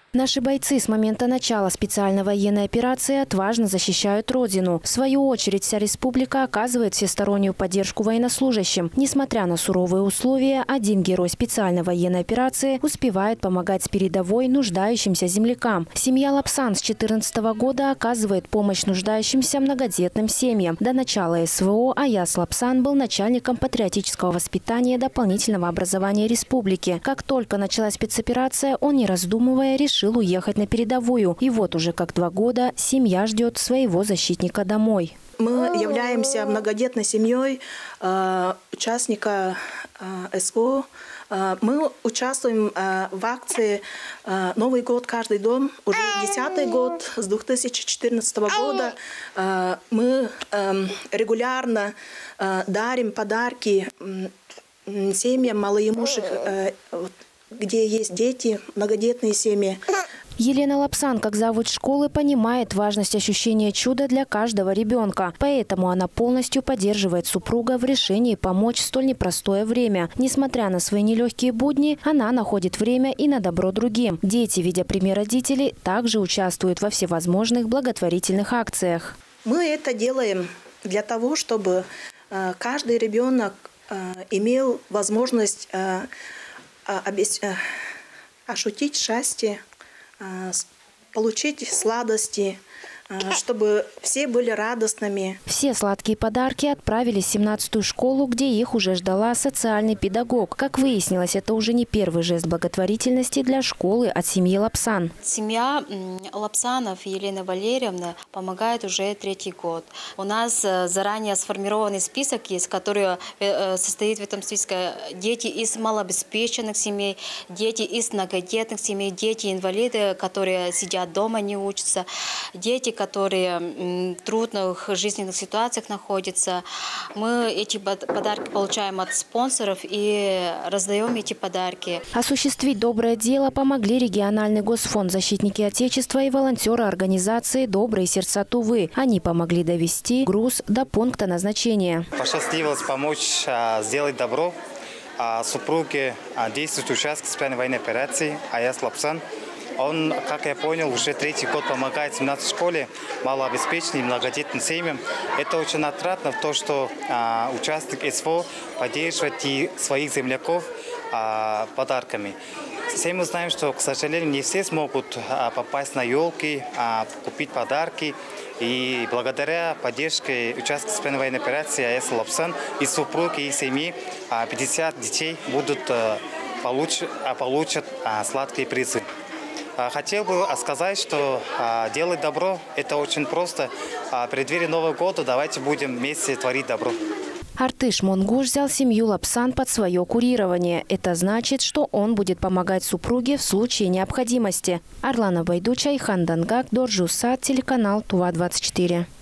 Наши бойцы с момента начала специальной военной операции отважно защищают Родину. В свою очередь, вся республика оказывает всестороннюю поддержку военнослужащим. Несмотря на суровые условия, один герой специальной военной операции успевает помогать с передовой нуждающимся землякам. Семья Лапсан с 2014 года оказывает помощь нуждающимся многодетным семьям. До начала СВО Аяс Лапсан был начальником патриотического воспитания и дополнительного образования республики. Как только началась спецоперация, он, не раздумывая, решил уехать на передовую. И вот уже как 2 года семья ждет своего защитника домой. Мы являемся многодетной семьей участника СВО. Мы участвуем в акции «Новый год, каждый дом». Уже 10-й год, с 2014 года мы регулярно дарим подарки семьям малоимущих, где есть дети, многодетные семьи. Елена Лапсан, как завуч школы, понимает важность ощущения чуда для каждого ребенка. Поэтому она полностью поддерживает супруга в решении помочь в столь непростое время. Несмотря на свои нелегкие будни, она находит время и на добро другим. Дети, видя пример родителей, также участвуют во всевозможных благотворительных акциях. Мы это делаем для того, чтобы каждый ребенок имел возможность ощутить счастье, получить сладости, чтобы все были радостными. Все сладкие подарки отправились в 17-ю школу, где их уже ждала социальный педагог. Как выяснилось, это уже не первый жест благотворительности для школы от семьи Лапсан. Семья Лапсанов Елены Валерьевны помогает уже 3-й год. У нас заранее сформированный список есть, который состоит в этом списке дети из малообеспеченных семей, дети из многодетных семей, дети-инвалиды, которые сидят дома, не учатся, дети, которые в трудных жизненных ситуациях находятся. Мы эти подарки получаем от спонсоров и раздаем эти подарки. Осуществить доброе дело помогли региональный госфонд «Защитники Отечества» и волонтеры организации «Добрые сердца Тувы». Они помогли довести груз до пункта назначения. Посчастливилось помочь сделать добро супруге действующего участка специальной военной операции Аяс Лапсан. Он, как я понял, уже 3-й год помогает в 17-й школе малообеспеченным и многодетным семьям. Это очень отрадно, то, что участник СВО поддерживает и своих земляков подарками. Все мы знаем, что, к сожалению, не все смогут попасть на елки, купить подарки. И благодаря поддержке участка специальной военной операции Аяс Лапсан и супруги, и семьи 50 детей получат сладкие призы. Хотел бы сказать, что делать добро – это очень просто. В преддверии Нового года давайте будем вместе творить добро. Артыш Монгуш взял семью Лапсан под свое курирование. Это значит, что он будет помогать супруге в случае необходимости. Арлана Байдуча и Хандангак, Доржусат, телеканал Тува-24.